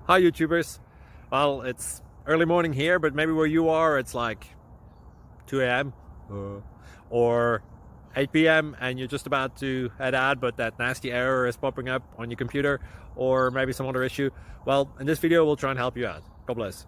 Hi YouTubers. Well, it's early morning here, but maybe where you are it's like 2 a.m. or 8 p.m. and you're just about to head out, but that nasty error is popping up on your computer, or maybe some other issue. Well, in this video we'll try and help you out. God bless.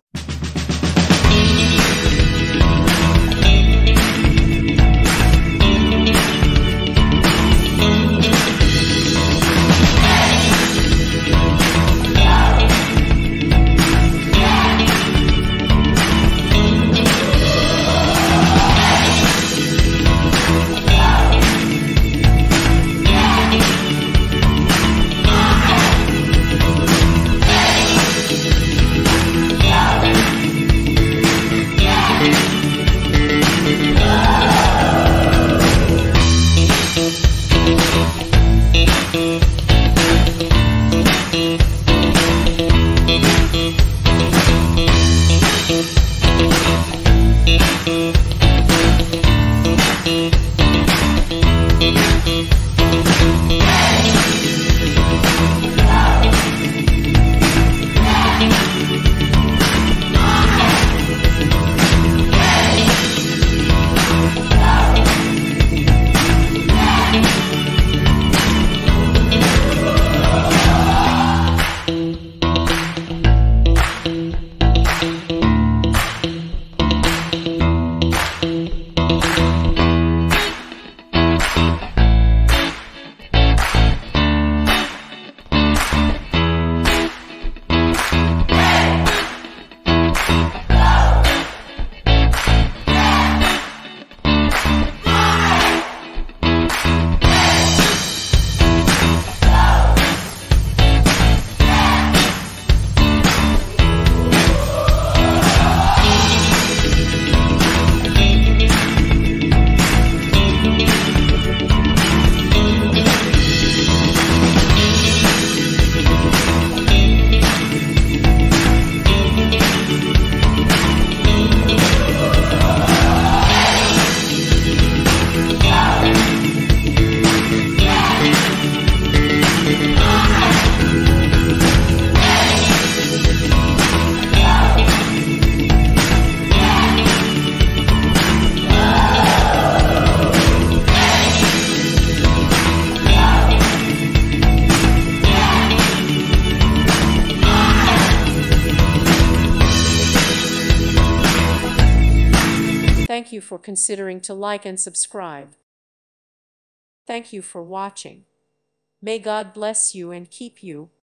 Thank you for considering to like and subscribe. Thank you for watching. May God bless you and keep you.